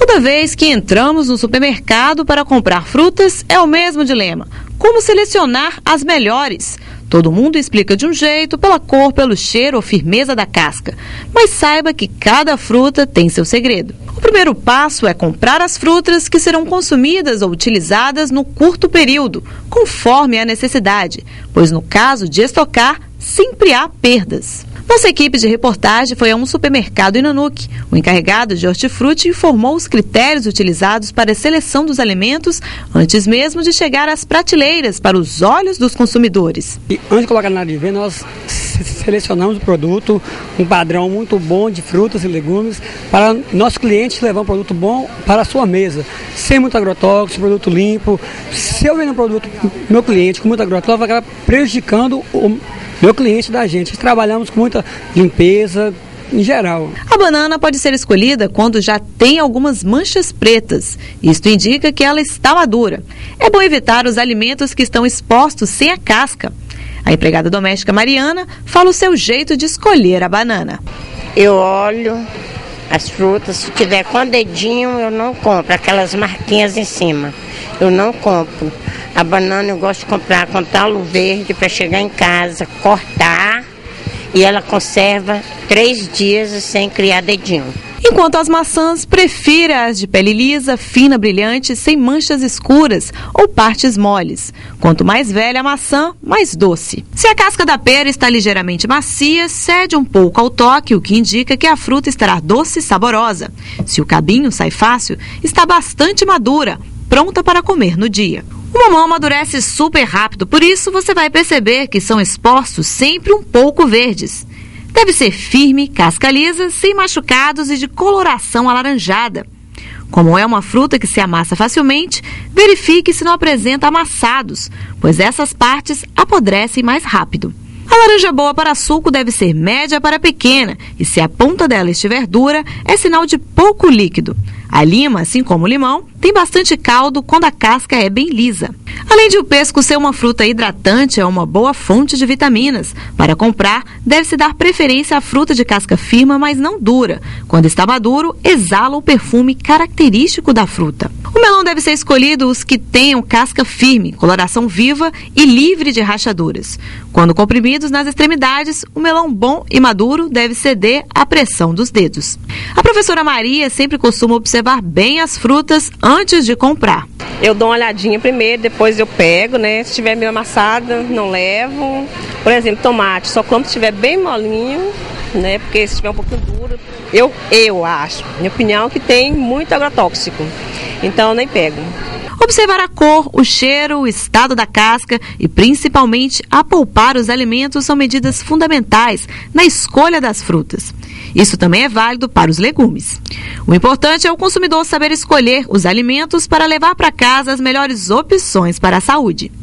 Toda vez que entramos no supermercado para comprar frutas, é o mesmo dilema. Como selecionar as melhores? Todo mundo explica de um jeito, pela cor, pelo cheiro ou firmeza da casca. Mas saiba que cada fruta tem seu segredo. O primeiro passo é comprar as frutas que serão consumidas ou utilizadas no curto período, conforme a necessidade, pois no caso de estocar, sempre há perdas. Nossa equipe de reportagem foi a um supermercado em Nanuque. O encarregado de hortifruti informou os critérios utilizados para a seleção dos alimentos antes mesmo de chegar às prateleiras para os olhos dos consumidores. E antes de colocar na advento, nós selecionamos o produto, um padrão muito bom de frutas e legumes, para nossos clientes levar um produto bom para a sua mesa, sem muito agrotóxico, produto limpo. Se eu vender um produto meu cliente com muito agrotóxico, vai acabar prejudicando o meu cliente da gente. Trabalhamos com muita limpeza em geral. A banana pode ser escolhida quando já tem algumas manchas pretas. Isto indica que ela está madura. É bom evitar os alimentos que estão expostos sem a casca. A empregada doméstica Mariana fala o seu jeito de escolher a banana. Eu olho as frutas, se tiver com dedinho eu não compro, aquelas marquinhas em cima. Eu não compro. A banana eu gosto de comprar com talo verde para chegar em casa, cortar e ela conserva 3 dias sem criar dedinho. Enquanto as maçãs, prefira as de pele lisa, fina, brilhante, sem manchas escuras ou partes moles. Quanto mais velha a maçã, mais doce. Se a casca da pera está ligeiramente macia, cede um pouco ao toque, o que indica que a fruta estará doce e saborosa. Se o cabinho sai fácil, está bastante madura, pronta para comer no dia. O mamão amadurece super rápido, por isso você vai perceber que são expostos sempre um pouco verdes. Deve ser firme, casca lisa, sem machucados e de coloração alaranjada. Como é uma fruta que se amassa facilmente, verifique se não apresenta amassados, pois essas partes apodrecem mais rápido. A laranja boa para suco deve ser média para pequena e se a ponta dela estiver dura, é sinal de pouco líquido. A lima, assim como o limão, tem bastante caldo quando a casca é bem lisa. Além de o pêssego ser uma fruta hidratante, é uma boa fonte de vitaminas. Para comprar, deve-se dar preferência à fruta de casca firme, mas não dura. Quando está maduro, exala o perfume característico da fruta. O melão deve ser escolhido os que tenham casca firme, coloração viva e livre de rachaduras. Quando comprimidos nas extremidades, o melão bom e maduro deve ceder à pressão dos dedos. A professora Maria sempre costuma observar bem as frutas antes de comprar. Eu dou uma olhadinha primeiro, depois eu pego, né? Se estiver meio amassada, não levo. Por exemplo, tomate, só como se estiver bem molinho, né? Porque se estiver um pouquinho duro, eu acho, minha opinião, que tem muito agrotóxico. Então eu nem pego. Observar a cor, o cheiro, o estado da casca e principalmente apalpar os alimentos são medidas fundamentais na escolha das frutas. Isso também é válido para os legumes. O importante é o consumidor saber escolher os alimentos para levar para casa as melhores opções para a saúde.